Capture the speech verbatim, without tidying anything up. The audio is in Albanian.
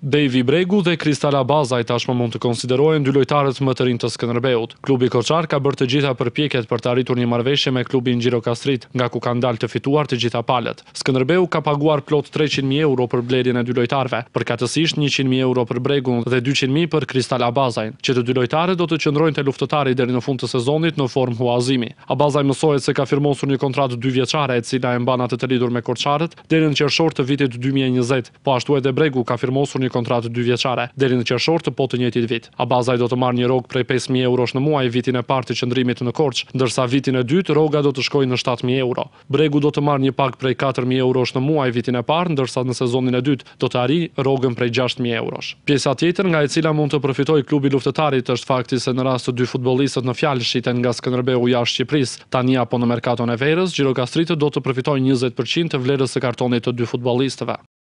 Devi Bregu dhe Kristal Abazaj tashmë mund të konsiderohen dy lojtarët më të rinj të Skënderbeut. Klubi Koçar ka bërë të gjitha përpjekjet për të arritur një marrëveshje me klubin Gjirokastrit, nga ku kanë dalë të fituar të gjitha palët. Skënderbeu ka paguar plot treqind mijë euro për blerjen e dy lojtarëve, përkatësisht njëqind mijë euro për Bregun dhe dyqind mijë për Kristal Abazajn, që të dy lojtarët do të qëndrojnë te luftëtari deri në fund të sezonit në formë huazimi. Abazaj mësohet se ka firmosur një kontratë dy vjeçare e cila e mban atë të lidhur me Korçarët deri në qershor të vitit dy mijë e njëzet, po ashtu edhe Bregu ka firmosur një kontratë dy vjeçare deri në qershor të po të njëjtit vit. Abazaj do të marrë një rrogë prej pesë mijë eurosh në muaj vitin e parë të qëndrimit në Korçë, ndërsa vitin e dytë rroga do të shkojë në shtatë mijë euro. Bregu do të marrë një pagë prej katër mijë eurosh në muaj vitin e parë, ndërsa në sezonin e dytë do të arrijë rrogën prej gjashtë mijë eurosh. Pjesa tjetër nga e cila mund të përfitojë klubi luftëtarit është fakti se në rast të dy futbollistët në fjalë shiten nga Skënderbeu jashtë Shqipërisë, tani apo në merkaton e verës, Gjirokastrit do të përfitojë njëzet përqind të vlerës së kartonit të dy futbollistëve.